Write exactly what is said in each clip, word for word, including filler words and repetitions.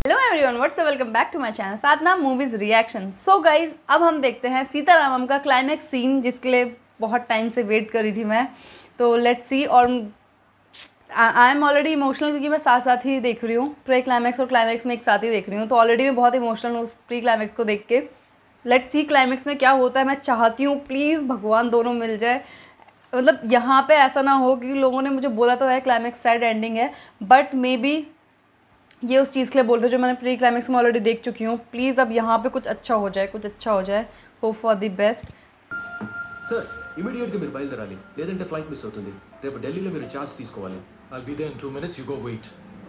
Hello everyone, what's up, welcome back to my channel Sadhana movies reaction. So guys, अब हम देखते हैं सीतारामम का क्लाइमैक्स सीन, जिसके लिए बहुत टाइम से वेट कर रही थी मैं। तो लेट्स सी। और आई एम ऑलरेडी इमोशनल क्योंकि मैं साथ साथ ही देख रही हूँ। प्री क्लाइमैक्स और क्लाइमैक्स में एक साथ ही देख रही हूँ, तो ऑलरेडी मैं बहुत इमोशनल हूँ उस प्री क्लाइमैक्स को देख के। लेट्स सी क्लाइमैक्स में क्या होता है। मैं चाहती हूँ प्लीज़ भगवान दोनों मिल जाए। मतलब यहाँ पे ऐसा ना हो, क्योंकि लोगों ने मुझे बोला तो है क्लाइमैक्स सैड एंडिंग है, बट मे बी ये उस चीज़ के लिए बोलते जो मैंने प्री क्लाइमैक्स में ऑलरेडी देख चुकी हूँ। प्लीज़ अब यहाँ पे कुछ अच्छा हो जाए, कुछ अच्छा हो जाए। Hope for the best. Sir ఇమిడియట్గా మీరు బయలుదేరాలి, లేదంటే ఫ్లైట్ మిస్ అవుతుంది. రేపు ఢిల్లీలో మీరు ఛార్జ్ తీసుకోవాలి. I'll be there in two minutes. You go wait.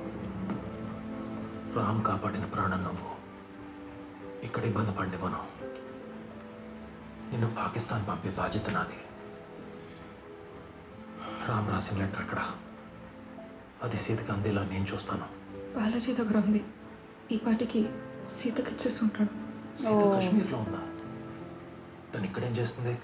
Ram కాపాడిన ప్రాణం నువ్వు. ఇక్కడ ఇబ్బంది పడినవను. నిన్ను పాకిస్తాన్ పంపే బాధ్యత నాది. రామ్ రాసిన లెటర్ అక్కడ. అది సీతకి అందేలా నేను చూస్తాను. బాలాజీ దగ్గర ఉంది. ఈ పాటికి సీతకి ఇచ్చేసి ఉంటాడు. సీత కాశ్మీర్లో ఉందా? తను ఇక్కడేం చేస్తుంది?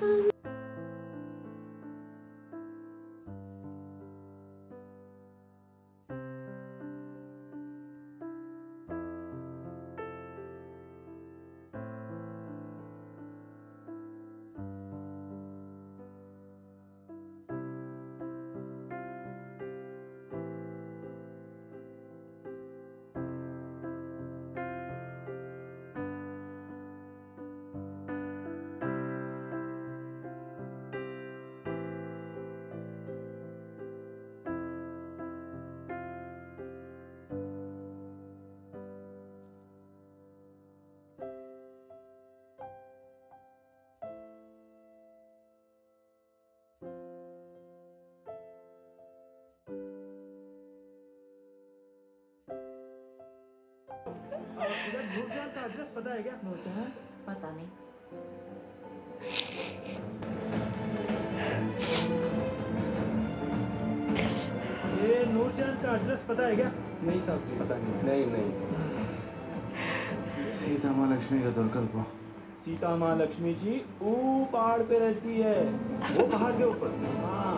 नूरजहां का एड्रेस पता है क्या? नूरजहां पता नहीं। ये नूरजहां का एड्रेस पता है क्या? नहीं साहब जी, पता नहीं। नहीं नहीं सीता माँ लक्ष्मी का दुर्कल्प। सीता माँ लक्ष्मी जी ऊ पहाड़ पे रहती है, वो पहाड़ के ऊपर। हाँ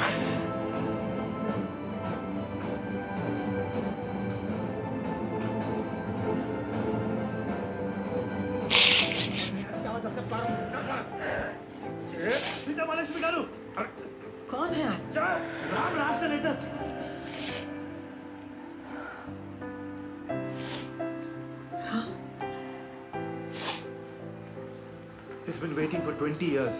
सीता माँ लक्ष्मी डालू। कौन है आप? राम राज का letter. He's been waiting for twenty years.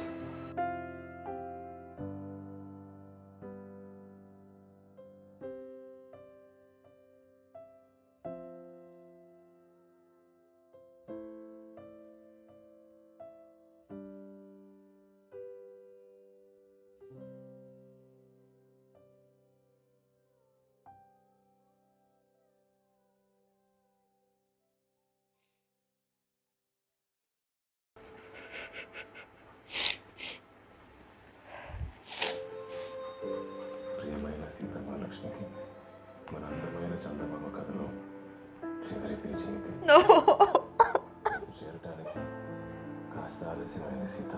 ప్రియమైన సీతమహాలక్ష్మికి మన అందమైన చందమామ కథలో చివరి పేజీ ఇది. చేరటానికి కాస్త ఆలస్యమైన సీత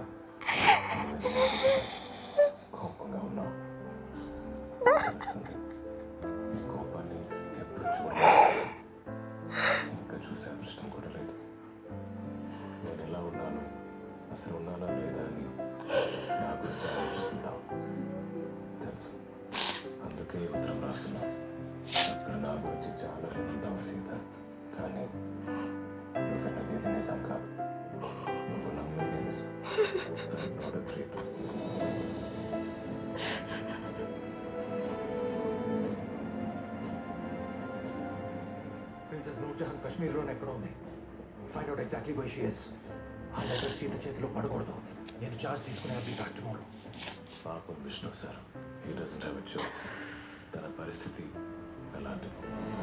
కోపంగా ఉన్నాం. తెలుస్తుంది ఈ కోపాన్ని ఎప్పుడు చూడలేదు, ఇంకా చూసే అదృష్టం కూడా లేదు. నేను ఎలా ఉన్నాను, అసలు ఉన్నానా లేదా అని నా గురించి ఆలోచిస్తున్నావు తెలుసు. అందుకే ఈ ఉత్తరం రాస్తున్నా. అక్కడ నా గురించి చాలా వినుంటావు సీత, కానీ నువ్వు విన్నది ఇది నిజం కాదు. నువ్వు నమ్మింది నిజం. Not a treat. Princess Noorjahan కాశ్మీర్లోనే ఎక్కడ ఉంది. Find out exactly why she is. ఆ లెటర్ సీత చేతిలో పడకూడదు. నేను చార్జ్ తీసుకునే అవి బ్యాక్ టుమారో. పాపం Vishnu sir, he doesn't have a choice. తన పరిస్థితి అలాంటిది.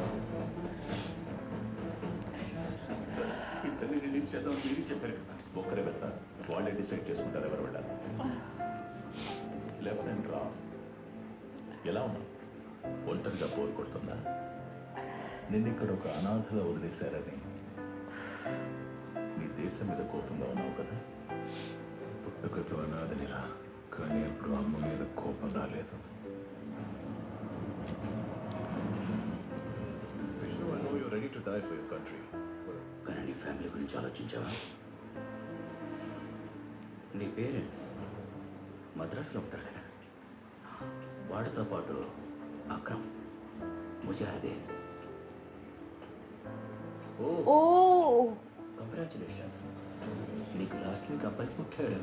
ఇద్దరిని రిలీజ్ చేద్దాం మీరు చెప్పారు కదా. ఒక్కరే వెళ్తారు, వాళ్ళే డిసైడ్ చేసుకుంటారు ఎవరు వెళ్ళాలి. లెఫ్టినెంట్ రా, ఎలా ఉన్నావు? ఒంటరిగా బోర్ కొడుతుందా? నిన్ను ఇక్కడ ఒక అనాథలో వదిలేశారని నీ దేశం మీద కోపంగా ఉన్నావు కదా. పుట్టుకతో అనాథనిరా, కానీ ఎప్పుడు అమ్మ మీద కోపం రాలేదు. Vishnu, I know you're ready to die for your country. కానీ నీ ఫ్యామిలీ గురించి ఆలోచించావా? నీ పేరెంట్స్ మద్రాసులో ఉంటారు కదా, వాడితో పాటు అక్రమ్ ముజాహిదీన్. ఓ కంగ్రాచులేషన్స్, నీకు లాస్ట్ వీక్ అబ్బాయి పుట్టాడు.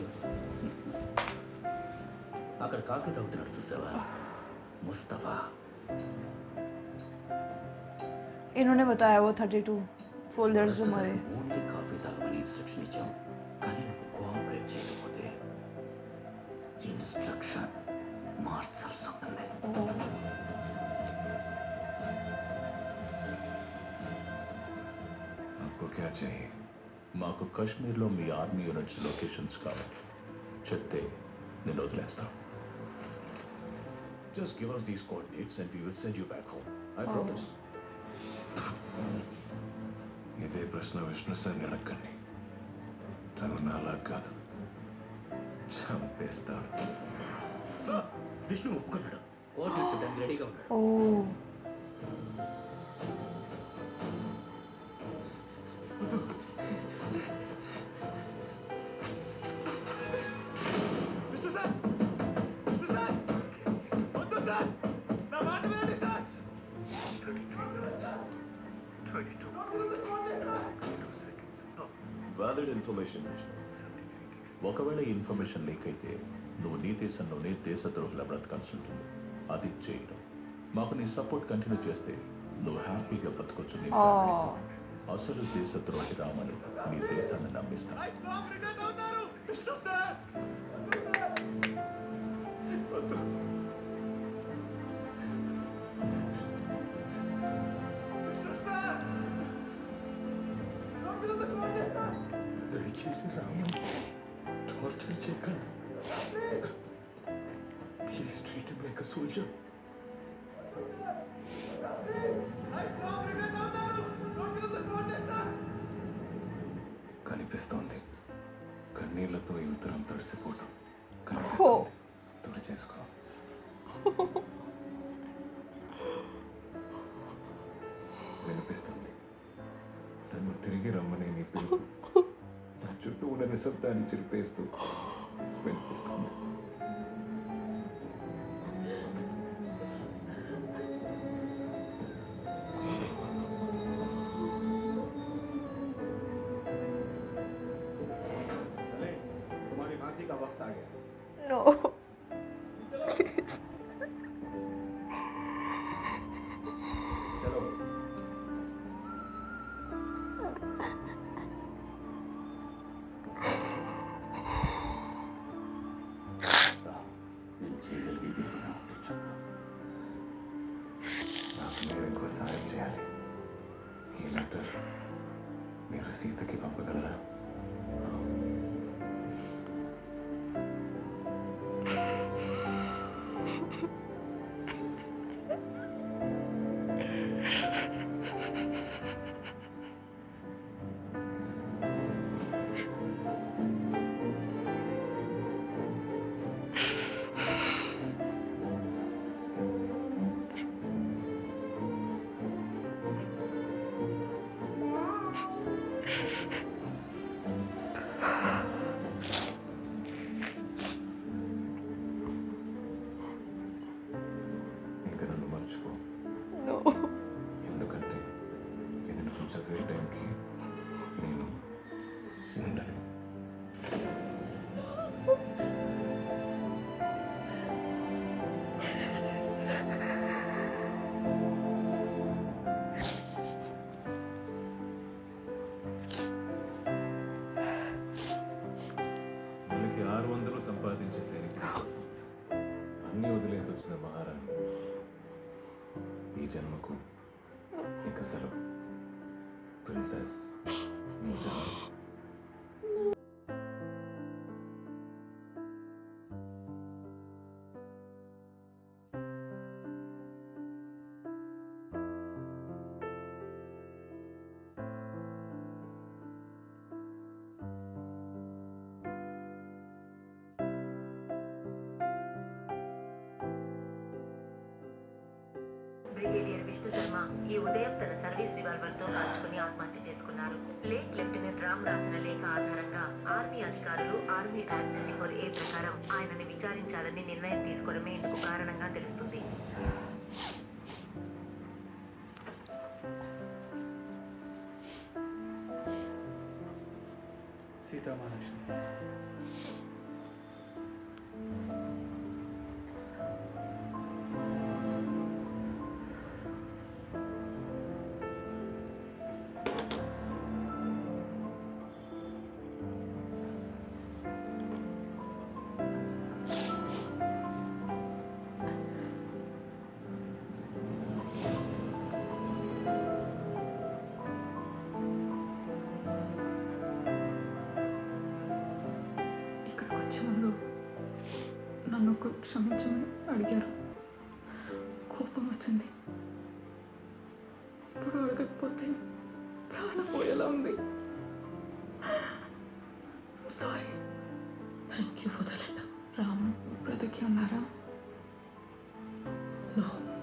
అక్కడ కాఫీ తాగుతున్నాడు చూసావా, ముస్తఫా. इन्होंने बताया वो थर्टी टू सोल्जर्स जो मरे. ఓన్లీ కాఫీ తాగమని ఇన్స్ట్రక్షన్ ఇచ్చాం, కానీ నువ్వు కోఆపరేట్ చేయకపోతే ఇన్స్ట్రక్షన్ మార్చాల్సి ఉంటుంది. आपको क्या चाहिए? మాకు కాశ్మీర్లో మీ ఆర్మీ యూనిట్స్ లొకేషన్స్ కావాలి. చెప్తే నేను వదిలేస్తాను. Just give us these coordinates and we will send you back home. I promise. ఇదే ప్రశ్న విష్ణు సార్ని అడగండి. తను నాలా కాదు, చంపేస్తాడు. సార్, విష్ణు ఒప్పుకున్నాడు, కోఆర్డినేట్స్ ఇవ్వడానికి రెడీగా ఉన్నాడు. ओ విష్ణు సార్, విష్ణు సార్, వద్దు సార్, నా మాట వినండి సార్. Valid information. ఒకవేళ ఈ ఇన్ఫర్మేషన్ లీక్ అయితే నువ్వు నీ దేశంలోనే దేశద్రోహుల బ్రతకాల్సి ఉంటుంది. అది చేయడం మాకు నీ సపోర్ట్ కంటిన్యూ చేస్తే నువ్వు హ్యాపీగా బ్రతకొచ్చు నీ ఫ్యామిలీతో. అసలు దేశద్రోహి రామని నీ దేశాన్ని నమ్మిస్తాను. I promise అవుతారు విష్ణు సార్. వద్దు. విష్ణు సార్. దయచేసి రాము టార్చర్ చేయకండి. Please treat him like a soldier. I promise అవుతారు. సార్. కనిపిస్తోంది, కన్నీళ్లతో ఈ ఉత్తరం తడిసిపోవటం हो కనిపిస్తోంది. తుడి చేసుకో. వినిపిస్తుంది, నన్ను తిరిగి రమ్మని నీ పిలుపు నా చుట్టూ ఉన్న నిశ్శబ్దాన్ని చిరిపేస్తూ వినిపిస్తుంది. चले, तुम्हारी फांसी का वक्त आ गया. नो चलो. నేను చేయగలిగేది ఏదైనా ఉంటే చెప్పు. నాకు మీరు ఇంకో సాయం చేయాలి. ఈ లెటర్ మీరు సీతకి పంపగలరా? ఇంకా నన్ను మర్చిపో. नो ఎందుకంటే ఇది నువ్వు చదివే టైంకి నేను ఉండను. నెలకి ఆరు వందలు సంపాదించే సైనికుల కోసం అన్నీ వదిలేసి వచ్చిన మహారాణి ఈ జన్మకు ఇక సెలవు. ప్రిన్సెస్ నూర్జహాన్. ब्रिगेडियर विष्णु शर्मा ఈ ఉదయం తన సర్వీస్ రివాల్వర్తో కాల్చుకుని ఆత్మహత్య చేసుకున్నారు. లేట్ లెఫ్టినెంట్ రామ్ రాసిన లేఖ ఆధారంగా ఆర్మీ అధికారులు army act thirty four A ప్రకారం ఆయనని విచారించాలని నిర్ణయం తీసుకోవడమే ఇందుకు కారణంగా తెలుస్తుంది. సీతా మహాలక్ష్మి, ఇక్కడికి వచ్చే ముందు నన్ను ఒక క్షమించమని అడిగారు. కోపం వచ్చింది. ఇప్పుడు అడగకపోతే ప్రాణం పోయేలా ఉంది. Sorry. Thank you for the letter. Ram బ్రతికి ఉన్నారా? నో.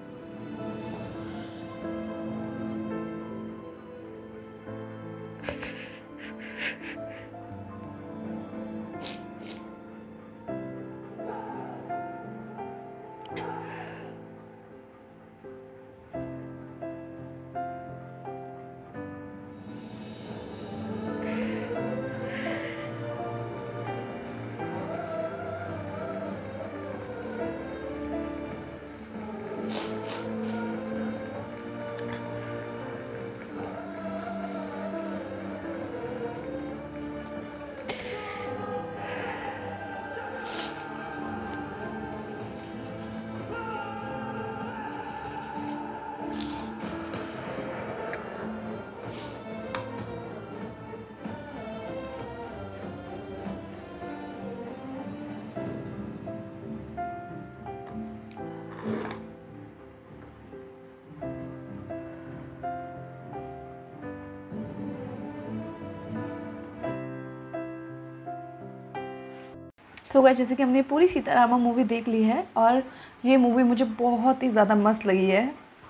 सो गाइस, जैसे कि हमने पूरी सीतारामा मूवी देख ली है और ये मूवी मुझे बहुत ही ज़्यादा मस्त लगी है.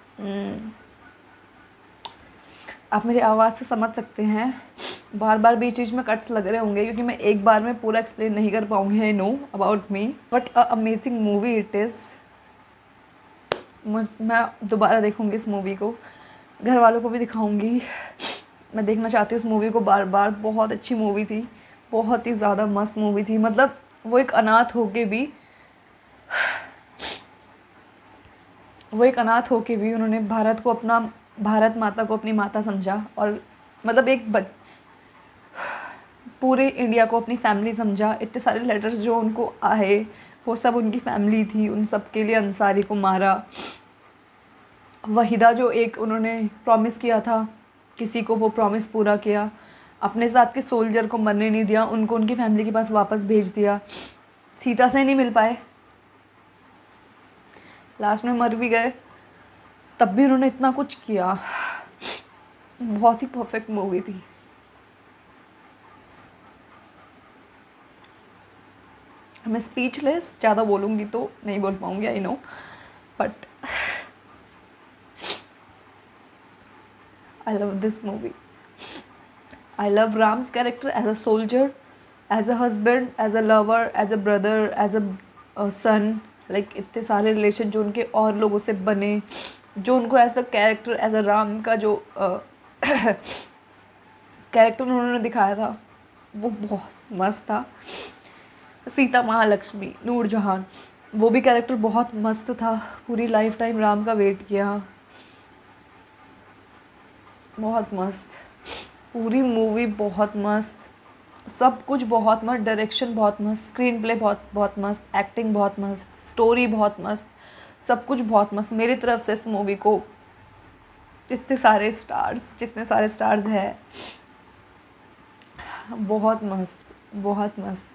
आप मेरी आवाज़ से समझ सकते हैं, बार बार बीच बीच में कट्स लग रहे होंगे क्योंकि मैं एक बार में पूरा एक्सप्लेन नहीं कर पाऊँगी. I know about me, but a amazing movie it is. मैं दोबारा देखूँगी इस मूवी को, घर वालों को भी दिखाऊँगी. मैं देखना चाहती हूँ इस मूवी को बार बार. बहुत अच्छी मूवी थी, बहुत ही ज़्यादा मस्त मूवी थी. मतलब वो एक अनाथ होके भी वो एक अनाथ होके भी उन्होंने भारत को अपना भारत माता को अपनी माता समझा और मतलब एक बच, पूरे इंडिया को अपनी फैमिली समझा. इतने सारे लेटर्स जो उनको आए वो सब उनकी फैमिली थी. उन सब के लिए अंसारी को मारा. वहीदा जो एक उन्होंने प्रॉमिस किया था किसी को, वो प्रॉमिस पूरा किया. अपने साथ के सोल्जर को मरने नहीं दिया, उनको उनकी फैमिली के पास वापस भेज दिया. सीता से नहीं मिल पाए, लास्ट में मर भी गए, तब भी उन्होंने इतना कुछ किया. बहुत ही परफेक्ट मूवी थी. मैं स्पीचलेस, ज़्यादा बोलूँगी तो नहीं बोल पाऊँगी, I know, but I love this movie. I love Ram's character as a soldier, as a husband, as a lover, as a brother, as a uh, son. Like इतने सारे रिलेशन जो उनके और लोगों से बने, जो उनको as a character, as a Ram का जो कैरेक्टर uh, उन्होंने दिखाया था वो बहुत मस्त था. सीता महालक्ष्मी, नूरजहान, वो भी कैरेक्टर बहुत मस्त था. पूरी लाइफ टाइम राम का वेट किया. बहुत मस्त पूरी मूवी, बहुत मस्त. सब कुछ बहुत मस्त. डायरेक्शन बहुत मस्त, स्क्रीन प्ले बहुत बहुत मस्त, एक्टिंग बहुत मस्त, स्टोरी बहुत मस्त, सब कुछ बहुत मस्त. मेरी तरफ से इस मूवी को इतने सारे स्टार्स जितने सारे स्टार्स हैं, बहुत मस्त, बहुत मस्त.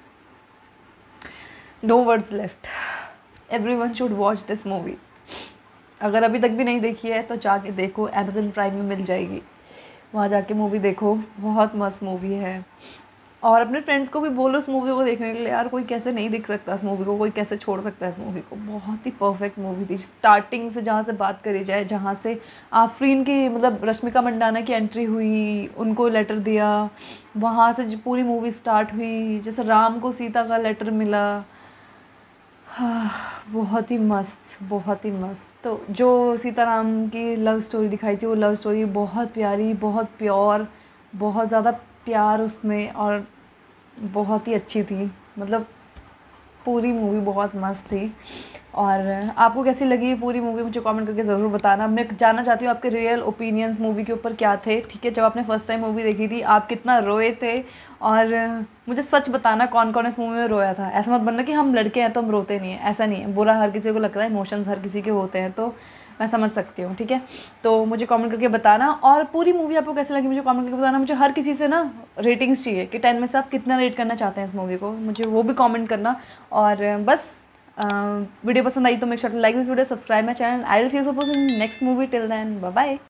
No words left. Everyone should watch this movie. अगर अभी तक भी नहीं देखी है तो जाके देखो, अमेज़न प्राइम में मिल जाएगी. वहाँ जाके मूवी देखो, बहुत मस्त मूवी है. और अपने फ्रेंड्स को भी बोलो इस मूवी को देखने के लिए। यार कोई कैसे नहीं देख सकता इस मूवी को, कोई कैसे छोड़ सकता है इस मूवी को। बहुत ही परफेक्ट मूवी थी, स्टार्टिंग से जहाँ से बात करी जाए, जहाँ से आफरीन की मतलब रश्मिका मंडाना की एंट्री हुई, उनको लेटर दिया, वहाँ से जो पूरी मूवी स्टार्ट हुई, जैसे राम को सीता का लेटर मिला, हाँ बहुत ही मस्त, बहुत ही मस्त। तो जो सीताराम की लव स्टोरी दिखाई थी वो लव स्टोरी बहुत प्यारी, बहुत प्योर, बहुत ज़्यादा प्यार उसमें, और बहुत ही अच्छी थी। मतलब पूरी मूवी बहुत मस्त थी। और आपको कैसी लगी पूरी मूवी मुझे कमेंट करके ज़रूर बताना। मैं जानना चाहती हूँ आपके रियल ओपिनियंस मूवी के ऊपर क्या थे, ठीक है। जब आपने फर्स्ट टाइम मूवी देखी थी आप कितना रोए थे, और मुझे सच बताना कौन कौन इस मूवी में रोया था। ऐसा मत बनना कि हम लड़के हैं तो हम रोते नहीं हैं, ऐसा नहीं है। बुरा हर किसी को लगता है, इमोशंस हर किसी के होते हैं, तो मैं समझ सकती हूँ, ठीक है। तो मुझे कमेंट करके बताना, और पूरी मूवी आपको कैसी लगी मुझे कमेंट करके बताना। मुझे हर किसी से ना रेटिंग्स चाहिए कि टेन में से आप कितना रेट करना चाहते हैं इस मूवी को, मुझे वो भी कमेंट करना। और बस वीडियो पसंद आई तो make sure to like this video, subscribe my channel. I will see you suppose in next movie, till then bye bye.